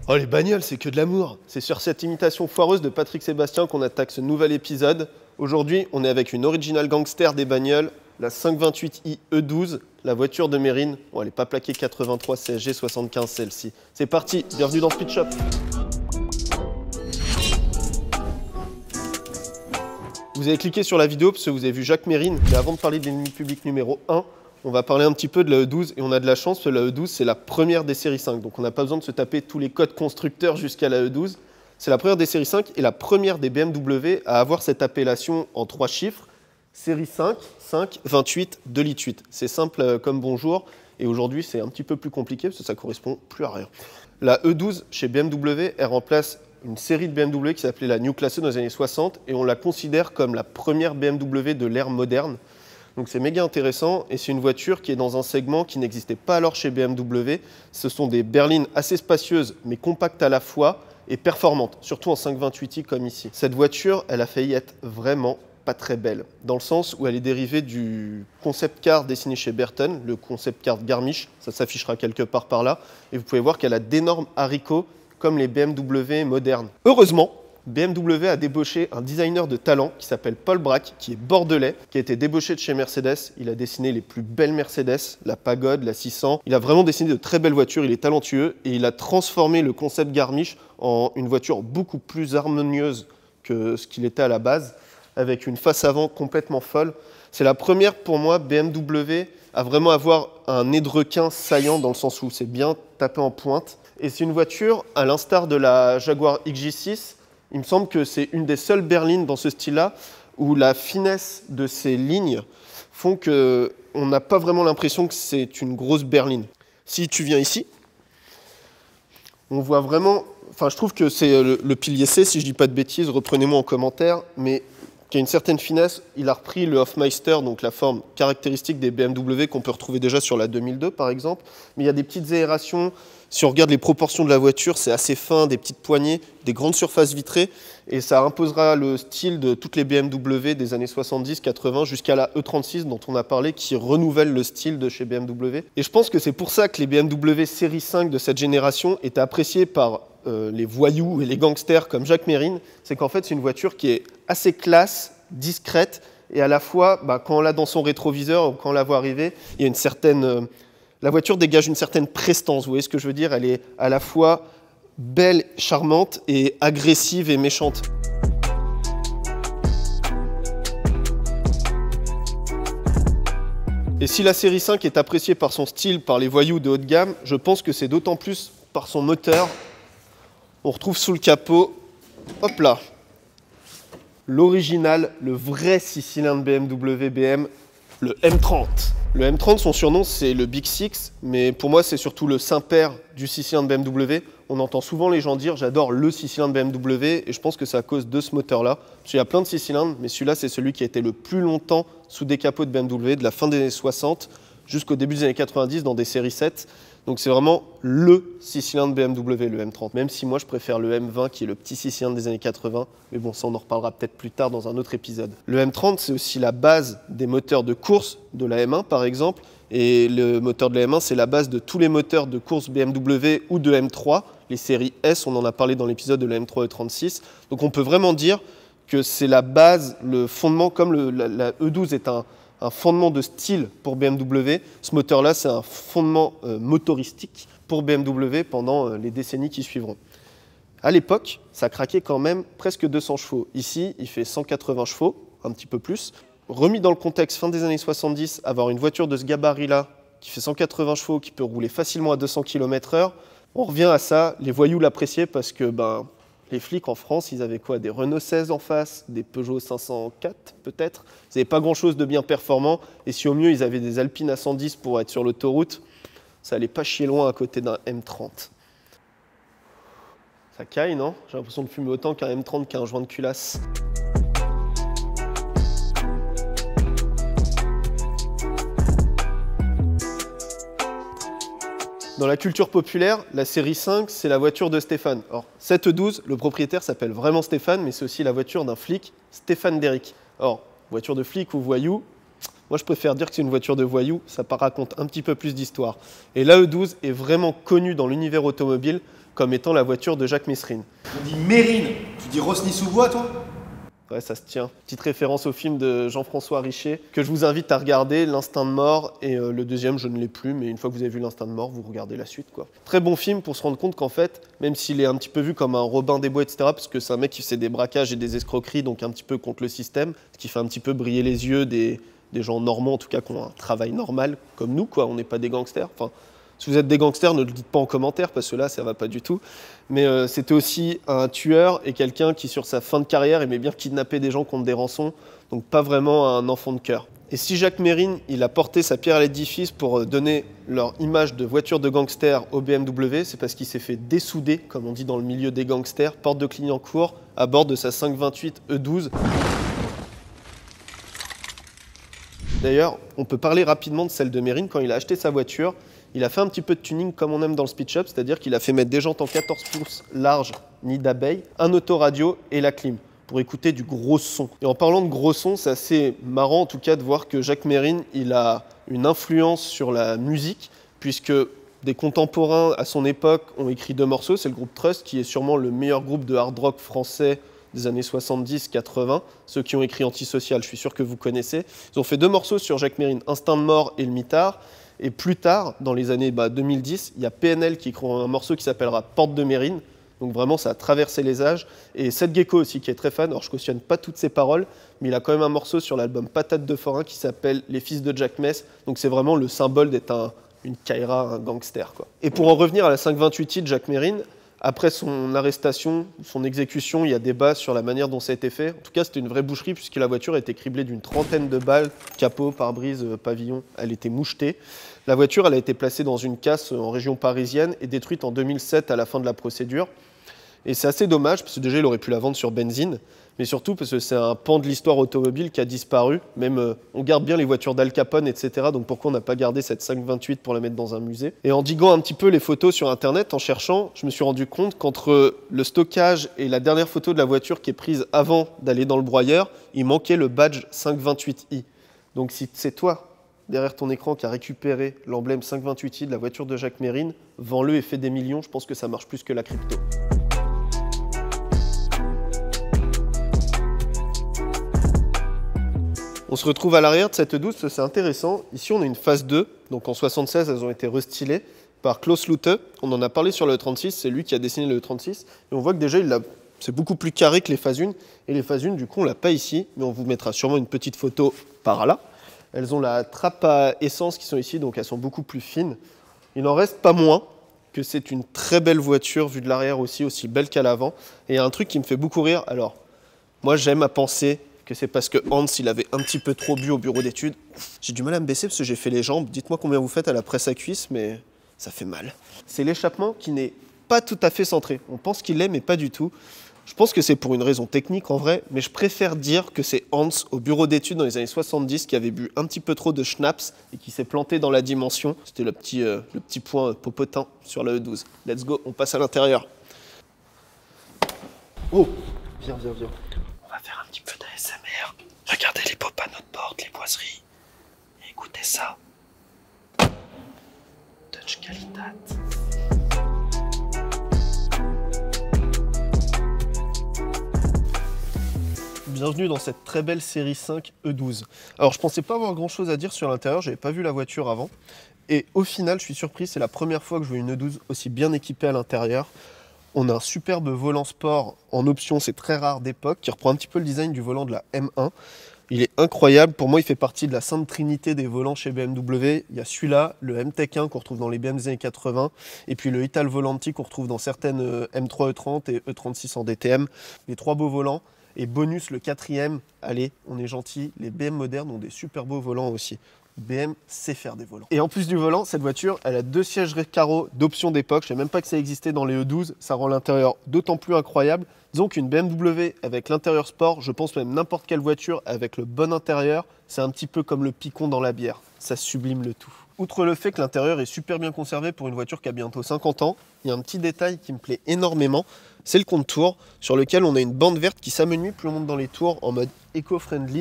Oh, les bagnoles, c'est que de l'amour. C'est sur cette imitation foireuse de Patrick Sébastien qu'on attaque ce nouvel épisode. Aujourd'hui, on est avec une original gangster des bagnoles, la 528i E12, la voiture de Mérine. Bon, elle n'est pas plaquée 83 CSG 75 celle-ci. C'est parti, bienvenue dans Speed Shop. Vous avez cliqué sur la vidéo parce que vous avez vu Jacques Mérine, mais avant de parler de l'ennemi public numéro 1, on va parler un petit peu de la E12 et on a de la chance parce que la E12 c'est la première des séries 5, donc on n'a pas besoin de se taper tous les codes constructeurs jusqu'à la E12. C'est la première des séries 5 et la première des BMW à avoir cette appellation en 3 chiffres, série 5, 5, 28, 2 litres 8. C'est simple comme bonjour et aujourd'hui c'est un petit peu plus compliqué parce que ça correspond plus à rien. La E12 chez BMW, elle remplace une série de BMW qui s'appelait la New Classe E dans les années 60 et on la considère comme la première BMW de l'ère moderne. Donc c'est méga intéressant et c'est une voiture qui est dans un segment qui n'existait pas alors chez BMW. Ce sont des berlines assez spacieuses mais compactes à la fois et performantes, surtout en 528i comme ici. Cette voiture, elle a failli être vraiment pas très belle, dans le sens où elle est dérivée du concept car dessiné chez Burton, le concept car Garmisch, ça s'affichera quelque part par là, et vous pouvez voir qu'elle a d'énormes haricots comme les BMW modernes. Heureusement, BMW a débauché un designer de talent qui s'appelle Paul Bracq, qui est bordelais, qui a été débauché de chez Mercedes. Il a dessiné les plus belles Mercedes, la Pagode, la 600. Il a vraiment dessiné de très belles voitures, il est talentueux et il a transformé le concept Garmisch en une voiture beaucoup plus harmonieuse que ce qu'il était à la base, avec une face avant complètement folle. C'est la première pour moi BMW à vraiment avoir un nez de requin saillant dans le sens où c'est bien tapé en pointe. Et c'est une voiture, à l'instar de la Jaguar XJ6, il me semble que c'est une des seules berlines dans ce style-là où la finesse de ces lignes font qu'on n'a pas vraiment l'impression que c'est une grosse berline. Si tu viens ici, on voit vraiment, enfin je trouve que c'est le pilier C, si je ne dis pas de bêtises, reprenez-moi en commentaire, mais qui a une certaine finesse. Il a repris le Hofmeister, donc la forme caractéristique des BMW qu'on peut retrouver déjà sur la 2002 par exemple, mais il y a des petites aérations. Si on regarde les proportions de la voiture, c'est assez fin, des petites poignées, des grandes surfaces vitrées, et ça imposera le style de toutes les BMW des années 70-80 jusqu'à la E36 dont on a parlé, qui renouvelle le style de chez BMW. Et je pense que c'est pour ça que les BMW série 5 de cette génération étaient appréciés par les voyous et les gangsters comme Jacques Mérine. C'est qu'en fait, c'est une voiture qui est assez classe, discrète, et à la fois, quand on l'a dans son rétroviseur ou quand on la voit arriver, il y a une certaine... La voiture dégage une certaine prestance, vous voyez ce que je veux dire? Elle est à la fois belle, charmante et agressive et méchante. Et si la série 5 est appréciée par son style par les voyous de haut de gamme, je pense que c'est d'autant plus par son moteur. On retrouve sous le capot, hop là, l'original, le vrai 6 cylindres BMW BM, le M30. Le M30, son surnom, c'est le Big Six, mais pour moi, c'est surtout le Saint-Père du 6 cylindres BMW. On entend souvent les gens dire « j'adore le 6 cylindres BMW » et je pense que c'est à cause de ce moteur-là. Parce qu'il y a plein de 6 cylindres, mais celui-là, c'est celui qui a été le plus longtemps sous des capots de BMW, de la fin des années 60 jusqu'au début des années 90 dans des séries 7. Donc c'est vraiment le 6 cylindres BMW, le M30, même si moi je préfère le M20 qui est le petit 6 cylindres des années 80, mais bon ça on en reparlera peut-être plus tard dans un autre épisode. Le M30 c'est aussi la base des moteurs de course de la M1 par exemple, et le moteur de la M1 c'est la base de tous les moteurs de course BMW ou de M3, les séries S, on en a parlé dans l'épisode de la M3 E36, donc on peut vraiment dire que c'est la base, le fondement, comme la E12 est un fondement de style pour BMW. Ce moteur-là, c'est un fondement motoristique pour BMW pendant les décennies qui suivront. À l'époque, ça craquait quand même presque 200 chevaux. Ici, il fait 180 chevaux, un petit peu plus. Remis dans le contexte fin des années 70, avoir une voiture de ce gabarit-là qui fait 180 chevaux, qui peut rouler facilement à 200 km/h, on revient à ça. Les voyous l'appréciaient parce que les flics en France, ils avaient quoi? Des Renault 16 en face, des Peugeot 504 peut-être. Ils n'avaient pas grand-chose de bien performant. Et si au mieux, ils avaient des Alpine A110 pour être sur l'autoroute, ça allait pas chier loin à côté d'un M30. Ça caille, non? J'ai l'impression de fumer autant qu'un M30 qu'un joint de culasse. Dans la culture populaire, la série 5, c'est la voiture de Stéphane. Or, cette E12, le propriétaire s'appelle vraiment Stéphane, mais c'est aussi la voiture d'un flic, Stéphane Derrick. Or, voiture de flic ou voyou, Moi, je préfère dire que c'est une voiture de voyou, ça raconte un petit peu plus d'histoire. Et la E12 est vraiment connue dans l'univers automobile comme étant la voiture de Jacques Messrine. On dit Mérine, tu dis Rosny-sous-Bois, toi? Ouais, ça se tient. Petite référence au film de Jean-François Richer, que je vous invite à regarder, L'Instinct de mort, et le deuxième, je ne l'ai plus, mais une fois que vous avez vu L'Instinct de mort, vous regardez la suite, quoi. Très bon film pour se rendre compte qu'en fait, même s'il est un petit peu vu comme un Robin des Bois, etc., parce que c'est un mec qui fait des braquages et des escroqueries, donc un petit peu contre le système, ce qui fait un petit peu briller les yeux des gens normands, en tout cas, qui ont un travail normal, comme nous, quoi. On n'est pas des gangsters. Enfin, si vous êtes des gangsters, ne le dites pas en commentaire, parce que là, ça va pas du tout. Mais c'était aussi un tueur et quelqu'un qui, sur sa fin de carrière, aimait bien kidnapper des gens contre des rançons. Donc pas vraiment un enfant de cœur. Et si Jacques Mérine, il a porté sa pierre à l'édifice pour donner leur image de voiture de gangster au BMW, c'est parce qu'il s'est fait dessouder, comme on dit dans le milieu des gangsters, porte de Clignancourt, à bord de sa 528 E12. D'ailleurs, on peut parler rapidement de celle de Mérine. Quand il a acheté sa voiture, il a fait un petit peu de tuning comme on aime dans le Speed Shop, c'est-à-dire qu'il a fait mettre des jantes en 14 pouces larges, nid d'abeille, un autoradio et la clim pour écouter du gros son. Et en parlant de gros son, c'est assez marrant en tout cas de voir que Jacques Mérine, il a une influence sur la musique, puisque des contemporains à son époque ont écrit 2 morceaux. C'est le groupe Trust, qui est sûrement le meilleur groupe de hard rock français des années 70-80, ceux qui ont écrit Antisocial, je suis sûr que vous connaissez. Ils ont fait 2 morceaux sur Jacques Mérine, Instinct de mort et Le Mitard. Et plus tard, dans les années 2010, il y a PNL qui écrit un morceau qui s'appellera Porte de Mérine. Donc vraiment, ça a traversé les âges. Et Seth Gecko aussi, qui est très fan. Alors, je ne cautionne pas toutes ses paroles, mais il a quand même un morceau sur l'album Patate de Forain qui s'appelle Les Fils de Jack Mess. Donc, c'est vraiment le symbole d'être une Kaira, un gangster, quoi. Et pour en revenir à la 528i de Jacques Mérine, après son arrestation, son exécution, il y a débat sur la manière dont ça a été fait. En tout cas, c'était une vraie boucherie puisque la voiture était criblée d'une 30aine de balles, capot, pare-brise, pavillon, elle était mouchetée. La voiture, elle a été placée dans une casse en région parisienne et détruite en 2007 à la fin de la procédure. Et c'est assez dommage parce que déjà, il aurait pu la vendre sur benzine, mais surtout parce que c'est un pan de l'histoire automobile qui a disparu. Même, on garde bien les voitures d'Al Capone, etc. Donc pourquoi on n'a pas gardé cette 528 pour la mettre dans un musée? Et en diguant un petit peu les photos sur Internet, en cherchant, je me suis rendu compte qu'entre le stockage et la dernière photo de la voiture qui est prise avant d'aller dans le broyeur, il manquait le badge 528i. Donc si c'est toi, derrière ton écran, qui a récupéré l'emblème 528i de la voiture de Jacques Mérine, vends-le et fais des millions, je pense que ça marche plus que la crypto. On se retrouve à l'arrière de cette E12, c'est intéressant. Ici, on a une phase 2. Donc en 76, elles ont été restylées par Klaus Lute. On en a parlé sur le E36, c'est lui qui a dessiné le E36. Et on voit que déjà, c'est beaucoup plus carré que les phases 1. Et les phases 1, du coup, on ne l'a pas ici, mais on vous mettra sûrement une petite photo par là. Elles ont la trappe à essence qui sont ici, donc elles sont beaucoup plus fines. Il n'en reste pas moins que c'est une très belle voiture, vue de l'arrière aussi belle qu'à l'avant. Et il y a un truc qui me fait beaucoup rire. Alors, moi, j'aime à penser que c'est parce que Hans, il avait un petit peu trop bu au bureau d'études. J'ai du mal à me baisser parce que j'ai fait les jambes. Dites-moi combien vous faites à la presse à cuisse, mais ça fait mal. C'est l'échappement qui n'est pas tout à fait centré. On pense qu'il l'est, mais pas du tout. Je pense que c'est pour une raison technique en vrai, mais je préfère dire que c'est Hans au bureau d'études dans les années 70 qui avait bu un petit peu trop de schnapps et qui s'est planté dans la dimension. C'était le petit point popotin sur la E12. Let's go, on passe à l'intérieur. Oh, viens. On va faire un petit peu d'ASMR. Regardez les pop à notre porte, les boiseries. Et écoutez ça. Touch qualitat. Bienvenue dans cette très belle série 5 E12. Alors je pensais pas avoir grand chose à dire sur l'intérieur, j'avais pas vu la voiture avant. Et au final, je suis surpris, c'est la première fois que je vois une E12 aussi bien équipée à l'intérieur. On a un superbe volant sport en option, c'est très rare d'époque, qui reprend un petit peu le design du volant de la M1. Il est incroyable, pour moi il fait partie de la sainte trinité des volants chez BMW. Il y a celui-là, le M-Tech 1 qu'on retrouve dans les BMW des années 80, et puis le Ital Volanti qu'on retrouve dans certaines M3 E30 et E36 en DTM. Les 3 beaux volants. Et bonus, le 4e, allez, on est gentil, les BM modernes ont des super beaux volants aussi. BM sait faire des volants. Et en plus du volant, cette voiture, elle a 2 sièges carreaux d'option d'époque. Je ne savais même pas que ça existait dans les E12. Ça rend l'intérieur d'autant plus incroyable. Disons qu'une BMW avec l'intérieur sport, je pense même n'importe quelle voiture avec le bon intérieur, c'est un petit peu comme le picon dans la bière. Ça sublime le tout. Outre le fait que l'intérieur est super bien conservé pour une voiture qui a bientôt 50 ans, il y a un petit détail qui me plaît énormément, c'est le compte-tours sur lequel on a une bande verte qui s'amenuise plus on monte dans les tours en mode éco-friendly.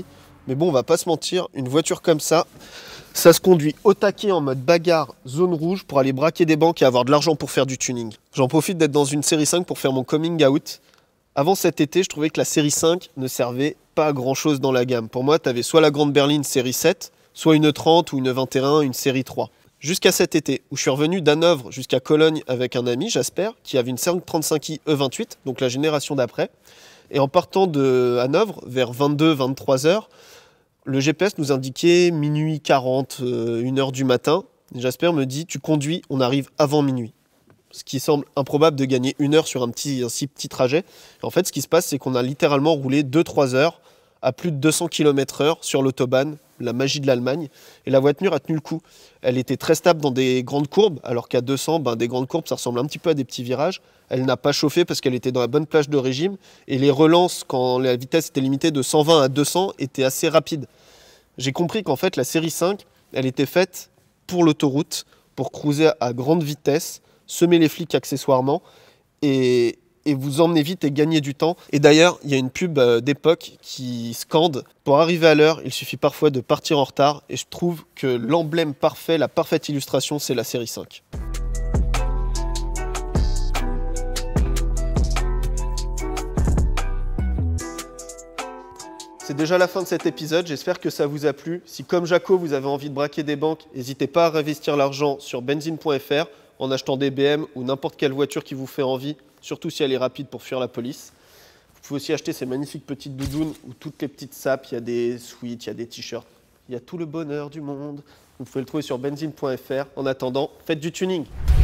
Mais bon, on va pas se mentir, une voiture comme ça se conduit au taquet en mode bagarre, zone rouge, pour aller braquer des banques et avoir de l'argent pour faire du tuning. J'en profite d'être dans une série 5 pour faire mon coming out. Avant cet été, je trouvais que la série 5 ne servait pas à grand chose dans la gamme. Pour moi, tu avais soit la grande berline série 7, soit une 30 ou une 21, une série 3. Jusqu'à cet été, où je suis revenu d'Hanovre jusqu'à Cologne avec un ami, Jasper, qui avait une 535i E28, donc la génération d'après. Et en partant de Hanovre, vers 22-23 heures, le GPS nous indiquait minuit 40, 1h du matin. Et Jasper me dit, tu conduis, on arrive avant minuit. Ce qui semble improbable de gagner 1 heure sur un si petit trajet. Et en fait, ce qui se passe, c'est qu'on a littéralement roulé 2-3 heures à plus de 200 km/h sur l'autobahn, la magie de l'Allemagne. Et la voiture a tenu le coup. Elle était très stable dans des grandes courbes, alors qu'à 200, des grandes courbes, ça ressemble un petit peu à des petits virages. Elle n'a pas chauffé parce qu'elle était dans la bonne plage de régime. Et les relances, quand la vitesse était limitée de 120 à 200, étaient assez rapides. J'ai compris qu'en fait, la série 5, elle était faite pour l'autoroute, pour cruiser à grande vitesse, semer les flics accessoirement et vous emmener vite et gagner du temps. Et d'ailleurs, il y a une pub d'époque qui scande « Pour arriver à l'heure, il suffit parfois de partir en retard » et je trouve que l'emblème parfait, la parfaite illustration, c'est la série 5. C'est déjà la fin de cet épisode, j'espère que ça vous a plu. Si comme Jaco, vous avez envie de braquer des banques, n'hésitez pas à réinvestir l'argent sur benzine.fr en achetant des BM ou n'importe quelle voiture qui vous fait envie, surtout si elle est rapide pour fuir la police. Vous pouvez aussi acheter ces magnifiques petites doudounes où toutes les petites sapes, il y a des sweats, il y a des t-shirts, il y a tout le bonheur du monde. Vous pouvez le trouver sur benzine.fr. En attendant, faites du tuning.